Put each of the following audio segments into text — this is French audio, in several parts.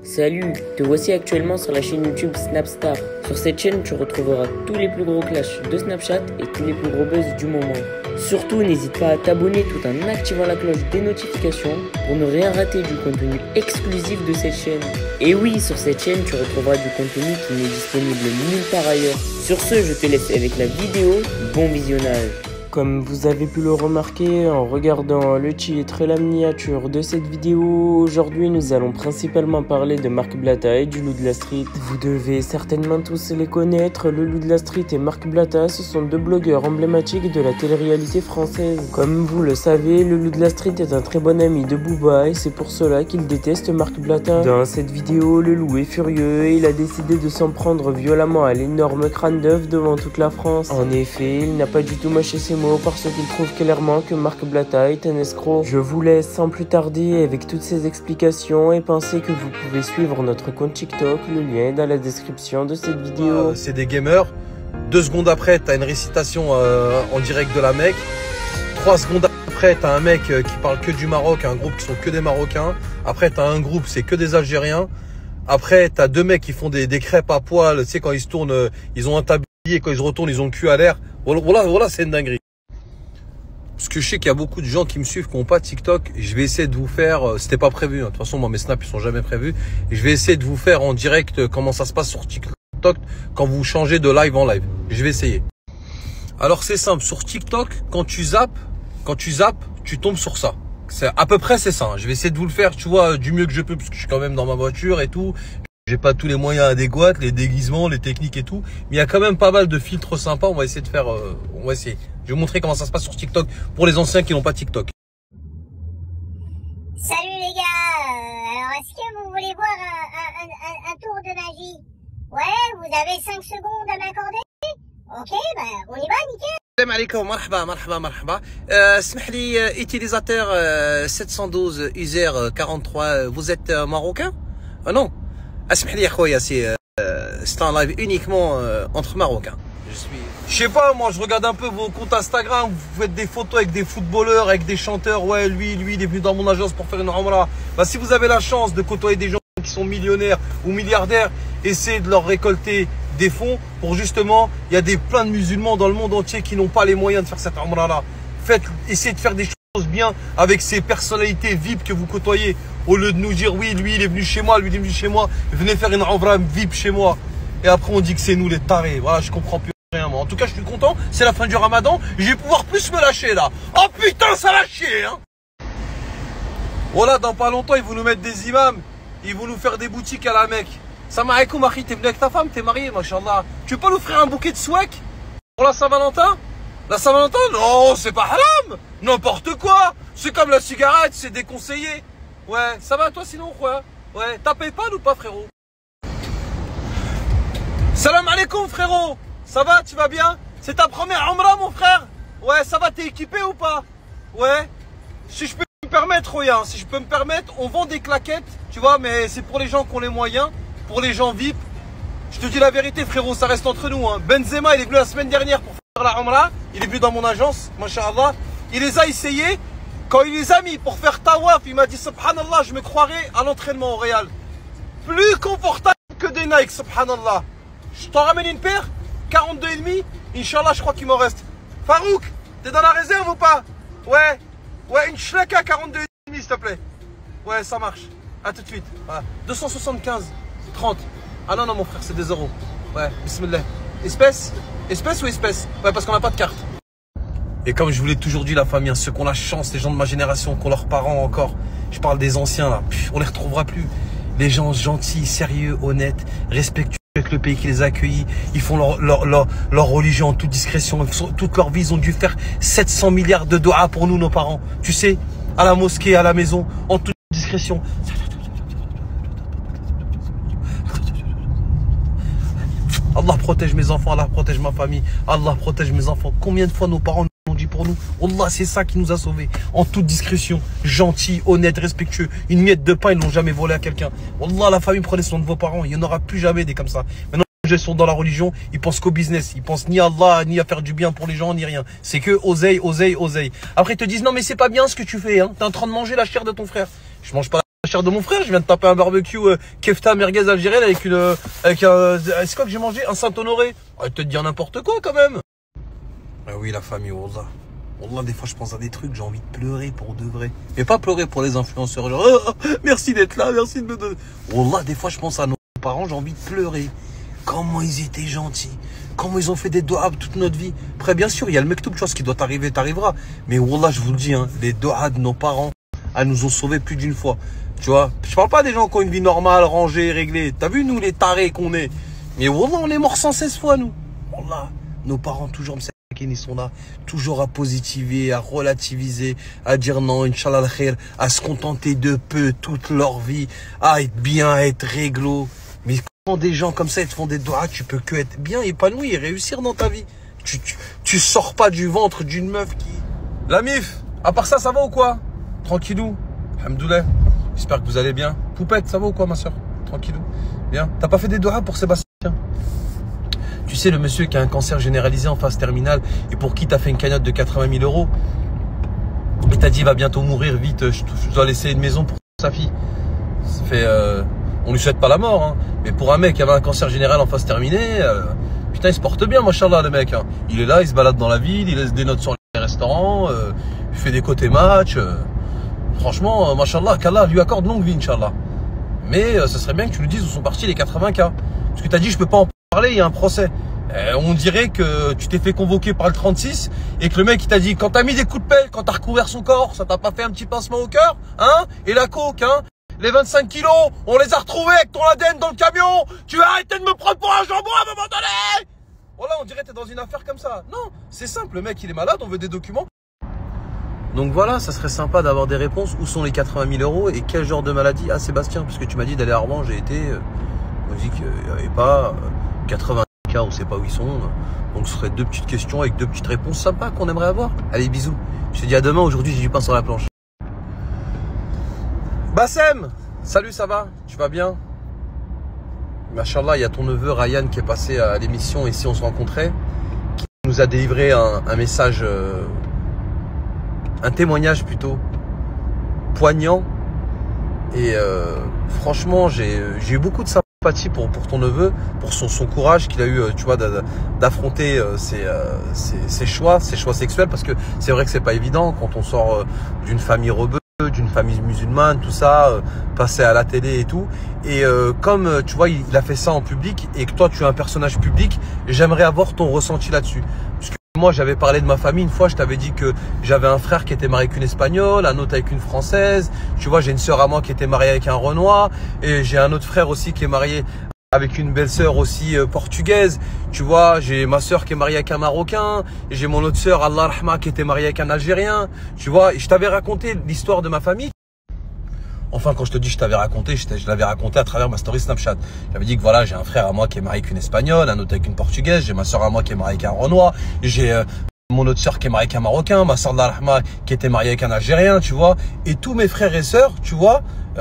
Salut, te voici actuellement sur la chaîne YouTube Snapstar. Sur cette chaîne, tu retrouveras tous les plus gros clashs de Snapchat et tous les plus gros buzz du moment. Surtout, n'hésite pas à t'abonner tout en activant la cloche des notifications pour ne rien rater du contenu exclusif de cette chaîne. Et oui, sur cette chaîne, tu retrouveras du contenu qui n'est disponible nulle part ailleurs. Sur ce, je te laisse avec la vidéo. Bon visionnage. Comme vous avez pu le remarquer en regardant le titre et la miniature de cette vidéo, aujourd'hui nous allons principalement parler de Marc Blatta et du Loup de la Street. Vous devez certainement tous les connaître, le Loup de la Street et Marc Blatta, ce sont deux blogueurs emblématiques de la télé-réalité française. Comme vous le savez, le Loup de la Street est un très bon ami de Booba et c'est pour cela qu'il déteste Marc Blatta. Dans cette vidéo, le Loup est furieux et il a décidé de s'en prendre violemment à l'énorme crâne d'œuf devant toute la France. En effet, il n'a pas du tout mâché ses mots parce qu'il trouve clairement que Marc Blatta est un escroc. Je vous laisse sans plus tarder avec toutes ces explications et pensez que vous pouvez suivre notre compte TikTok, le lien est dans la description de cette vidéo. C'est des gamers. 2 secondes après, t'as une récitation en direct de la Mecque. 3 secondes après, t'as un mec qui parle que du Maroc, un groupe qui sont que des Marocains. Après, t'as un groupe, c'est que des Algériens. Après, t'as 2 mecs qui font des crêpes à poil. Tu sais, quand ils se tournent, ils ont un tablier, quand ils se retournent, ils ont le cul à l'air. Voilà, c'est une dinguerie. Parce que je sais qu'il y a beaucoup de gens qui me suivent qui n'ont pas TikTok. Je vais essayer de vous faire, c'était pas prévu, hein. De toute façon, moi, mes snaps, ils sont jamais prévus. Et je vais essayer de vous faire en direct comment ça se passe sur TikTok quand vous changez de live en live. Je vais essayer. Alors, c'est simple. Sur TikTok, quand tu zappes, tu tombes sur ça. À peu près, c'est ça, hein. Je vais essayer de vous le faire, tu vois, du mieux que je peux, parce que je suis quand même dans ma voiture et tout. J'ai pas tous les moyens adéquats, les déguisements, les techniques et tout. Mais il y a quand même pas mal de filtres sympas. On va essayer de faire, on va essayer. Je vais vous montrer comment ça se passe sur TikTok pour les anciens qui n'ont pas TikTok. Salut les gars, alors est-ce que vous voulez voir un tour de magie? Ouais, vous avez 5 secondes à m'accorder? Ok, bah on y va, nickel. Salam alaikum, marhaba. Smeh li, utilisateur 712 user 43, vous êtes marocain? Non. Smeh li, khoya, c'est un live uniquement entre marocains. Je sais pas, moi je regarde un peu vos comptes Instagram, vous faites des photos avec des footballeurs, avec des chanteurs. Ouais, lui il est venu dans mon agence pour faire une umrah. Bah si vous avez la chance de côtoyer des gens qui sont millionnaires ou milliardaires, essayez de leur récolter des fonds pour justement, il y a plein de musulmans dans le monde entier qui n'ont pas les moyens de faire cette umrah là. Essayez de faire des choses bien avec ces personnalités VIP que vous côtoyez, au lieu de nous dire oui, lui il est venu chez moi, lui il est venu chez moi, venez faire une umrah VIP chez moi. Et après on dit que c'est nous les tarés. Voilà, je comprends plus. En tout cas, je suis content, c'est la fin du ramadan, je vais pouvoir plus me lâcher là. Oh putain, ça l'a chier, hein. Voilà, dans pas longtemps, ils vont nous mettre des imams, ils vont nous faire des boutiques à la Mecque. Salam alaikum, Marie, t'es venu avec ta femme, t'es marié, machallah. Tu peux nous offrir un bouquet de swag pour la Saint-Valentin? La Saint-Valentin? Non, c'est pas haram. N'importe quoi. C'est comme la cigarette, c'est déconseillé. Ouais, ça va toi sinon, quoi? Ouais, t'as PayPal ou pas, frérot? Salam alaikum, frérot. Ça va, tu vas bien? C'est ta première umrah, mon frère? Ouais, ça va, t'es équipé ou pas? Ouais. Si je peux me permettre, Roya, si je peux me permettre, on vend des claquettes, tu vois, mais c'est pour les gens qui ont les moyens, pour les gens VIP. Je te dis la vérité, frérot, ça reste entre nous, hein. Benzema, il est venu la semaine dernière pour faire la umrah. Il est venu dans mon agence, masha'Allah. Il les a essayés. Quand il les a mis pour faire tawaf, il m'a dit, subhanallah, je me croirais à l'entraînement au Real. Plus confortable que des Nike, subhanallah. Je t'en ramène une paire? 42,5, Inch'Allah, je crois qu'il m'en reste. Farouk, t'es dans la réserve ou pas? Ouais, une Shleka 42,5, s'il te plaît. Ouais, ça marche. À tout de suite. Voilà. 275, 30. Ah non, mon frère, c'est des euros. Ouais, bismillah. Espèce ou espèce? Ouais, parce qu'on n'a pas de carte. Et comme je vous l'ai toujours dit, la famille, hein, ceux qui ont la chance, les gens de ma génération, qui ont leurs parents encore, je parle des anciens là, on les retrouvera plus. Les gens gentils, sérieux, honnêtes, respectueux avec le pays qui les a accueillis, ils font leur religion en toute discrétion. Toute leur vie, ils ont dû faire 700 milliards de doigts pour nous, nos parents. Tu sais, à la mosquée, à la maison, en toute discrétion. Allah protège mes enfants, Allah protège ma famille, Allah protège mes enfants. Combien de fois nos parents nous ont dit pour nous? Allah, c'est ça qui nous a sauvés. En toute discrétion, gentil, honnête, respectueux. Une miette de pain, ils n'ont jamais volé à quelqu'un. Allah, la famille, prenez soin de vos parents. Il n'y en aura plus jamais des comme ça. Maintenant, les gens sont dans la religion, ils pensent qu'au business. Ils pensent ni à Allah, ni à faire du bien pour les gens, ni rien. C'est que oseille. Après, ils te disent, non, mais c'est pas bien ce que tu fais, hein. T'es en train de manger la chair de ton frère. Je mange pas chair de mon frère, je viens de taper un barbecue kefta merguez algérienne avec un... C'est quoi que j'ai mangé? Un Saint-Honoré. Arrête de te dire n'importe quoi quand même. Ah oui, la famille, Wallah. Wallah, des fois je pense à des trucs, j'ai envie de pleurer pour de vrai. Mais pas pleurer pour les influenceurs, genre merci d'être là, merci de me donner. Wallah, des fois je pense à nos parents, j'ai envie de pleurer. Comment ils étaient gentils. Comment ils ont fait des doigts toute notre vie. Après, bien sûr, il y a le mektoub, tu vois, ce qui doit t'arriver, t'arrivera. Mais Wallah, je vous le dis, hein, les doigts de nos parents, elles nous ont sauvés plus d'une fois. Tu vois, je parle pas des gens qui ont une vie normale, rangée, réglée. T'as vu, nous, les tarés qu'on est. Mais Wallah, on est morts 116 fois, nous. Wallah, nos parents, toujours, ils sont là, toujours à positiver, à relativiser, à dire non, Inch'Allah al-Khair, à se contenter de peu toute leur vie, à être bien, à être réglo. Mais quand des gens comme ça, ils te font des doigts, tu peux que être bien, épanoui et réussir dans ta vie. Tu sors pas du ventre d'une meuf qui... La mif, à part ça, ça va ou quoi? Tranquillou, alhamdoulilah. J'espère que vous allez bien. Poupette, ça va ou quoi, ma soeur? Tranquillou. Bien. T'as pas fait des doigts pour Sébastien? Tu sais, le monsieur qui a un cancer généralisé en phase terminale et pour qui t'as fait une cagnotte de 80 000 euros et t'as dit il va bientôt mourir, vite, je dois laisser une maison pour sa fille. Ça fait, on lui souhaite pas la mort, hein, mais pour un mec qui avait un cancer général en phase terminée, putain, il se porte bien, machallah, le mec. Hein. Il est là, il se balade dans la ville, il laisse des notes sur les restaurants, il fait des côtés match. Franchement, machallah, qu'Allah lui accorde longue vie, Inch'Allah. Mais ce serait bien que tu lui dises où sont partis les 80K. Parce que t'as dit, je peux pas en parler, il y a un procès. On dirait que tu t'es fait convoquer par le 36 et que le mec il t'a dit quand t'as mis des coups de pelle, quand t'as recouvert son corps, ça t'a pas fait un petit pincement au cœur, hein? Et la coke, hein? Les 25 kilos, on les a retrouvés avec ton ADN dans le camion. Tu vas arrêter de me prendre pour un jambon à un moment donné. Voilà, on dirait que t'es dans une affaire comme ça. Non, c'est simple, le mec il est malade, on veut des documents. Donc voilà, ça serait sympa d'avoir des réponses. Où sont les 80 000 euros et quel genre de maladie? Ah Sébastien, parce que tu m'as dit d'aller à Rouen, j'ai été, on dit qu'il n'y avait pas 80 cas, on ne sait pas où ils sont. Donc ce serait deux petites questions avec deux petites réponses sympas qu'on aimerait avoir. Allez, bisous. Je te dis à demain, aujourd'hui j'ai du pain sur la planche. Bassem, salut, ça va? Tu vas bien? Machallah, il y a ton neveu Ryan qui est passé à l'émission ici, on se rencontrait, qui nous a délivré un message, un témoignage plutôt poignant. Et franchement, j'ai eu beaucoup de sympathie pour ton neveu, pour son courage qu'il a eu, tu vois, d'affronter ses choix sexuels, parce que c'est vrai que c'est pas évident quand on sort d'une famille rebelle, d'une famille musulmane, tout ça, passer à la télé et tout. Et comme tu vois, il a fait ça en public et que toi tu es un personnage public, j'aimerais avoir ton ressenti là-dessus. Parce que moi j'avais parlé de ma famille une fois, je t'avais dit que j'avais un frère qui était marié avec une Espagnole, un autre avec une Française. Tu vois, j'ai une sœur à moi qui était mariée avec un Renoir et j'ai un autre frère aussi qui est marié avec une belle-sœur aussi portugaise. Tu vois, j'ai ma sœur qui est mariée avec un Marocain, et j'ai mon autre sœur, Allah Rahma, qui était mariée avec un Algérien. Tu vois, et je t'avais raconté l'histoire de ma famille. Enfin, quand je te dis je t'avais raconté, je l'avais raconté à travers ma story Snapchat. J'avais dit que voilà, j'ai un frère à moi qui est marié avec une Espagnole, un autre avec une Portugaise, j'ai ma sœur à moi qui est mariée avec un Renoir, j'ai mon autre sœur qui est mariée avec un Marocain, ma sœur Allah Rahma qui était mariée avec un Algérien, tu vois. Et tous mes frères et sœurs, tu vois,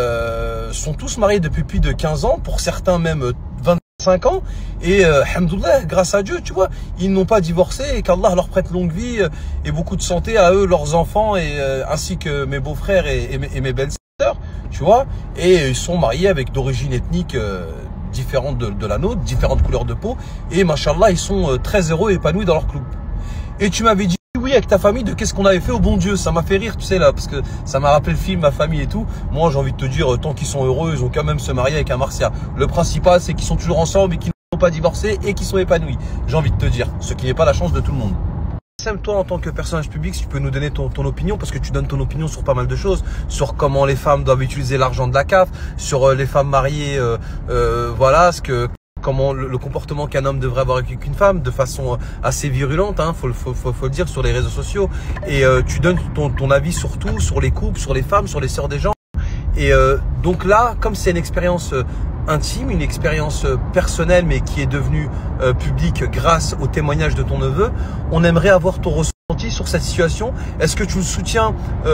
sont tous mariés depuis plus de 15 ans, pour certains même 25 ans. Et alhamdoulilah, grâce à Dieu, tu vois, ils n'ont pas divorcé et qu'Allah leur prête longue vie et beaucoup de santé à eux, leurs enfants, et ainsi que mes beaux-frères et mes belles-sœurs, tu vois. Et ils sont mariés avec d'origine ethnique différente de la nôtre, différentes couleurs de peau. Et machallah, ils sont très heureux et épanouis dans leur couple. Et tu m'avais dit oui avec ta famille de qu'est-ce qu'on avait fait au bon Dieu. Ça m'a fait rire, tu sais, là, parce que ça m'a rappelé le film, ma famille et tout. Moi, j'ai envie de te dire, tant qu'ils sont heureux, ils ont quand même se marier avec un Martia. Le principal, c'est qu'ils sont toujours ensemble et qu'ils n'ont pas divorcé et qu'ils sont épanouis. J'ai envie de te dire, ce qui n'est pas la chance de tout le monde. Sam, toi, en tant que personnage public, si tu peux nous donner ton opinion, parce que tu donnes ton opinion sur pas mal de choses, sur comment les femmes doivent utiliser l'argent de la CAF, sur les femmes mariées, voilà, comment le comportement qu'un homme devrait avoir avec une femme de façon assez virulente, hein, faut le dire, sur les réseaux sociaux. Et tu donnes ton avis sur tout, sur les couples, sur les femmes, sur les sœurs des gens. Et donc là, comme c'est une expérience intime, une expérience personnelle, mais qui est devenue publique grâce au témoignage de ton neveu, on aimerait avoir ton ressenti sur cette situation. Est-ce que tu le soutiens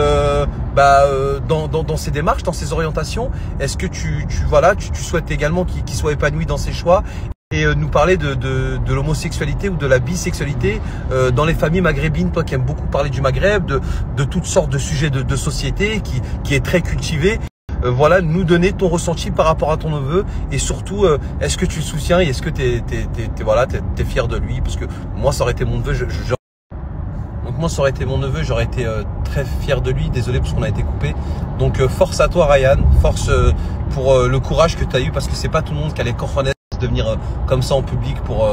dans ses démarches, dans ses orientations? Est-ce que tu souhaites également qu'il soit épanoui dans ses choix? Et nous parler de l'homosexualité ou de la bisexualité dans les familles maghrébines, toi qui aimes beaucoup parler du Maghreb, de toutes sortes de sujets de société, qui est très cultivé. voilà, nous donner ton ressenti par rapport à ton neveu et surtout, est-ce que tu le soutiens et est-ce que t'es fier de lui? Parce que moi, ça aurait été mon neveu, donc moi, ça aurait été mon neveu, j'aurais été très fier de lui. Désolé parce qu'on a été coupé. Donc force à toi, Ryan, force pour le courage que tu as eu, parce que c'est pas tout le monde qui a les cojones de venir comme ça en public pour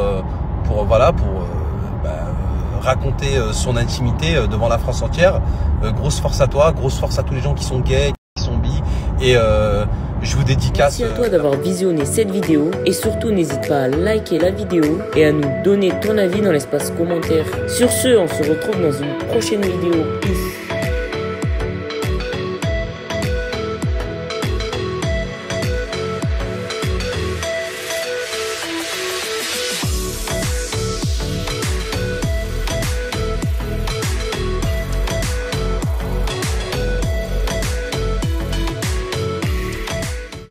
raconter son intimité devant la France entière. Grosse force à toi, grosse force à tous les gens qui sont gays, qui sont bi, et je vous dédicace. Merci à toi d'avoir visionné cette vidéo et surtout n'hésite pas à liker la vidéo et à nous donner ton avis dans l'espace commentaire. Sur ce, on se retrouve dans une prochaine vidéo. Peace.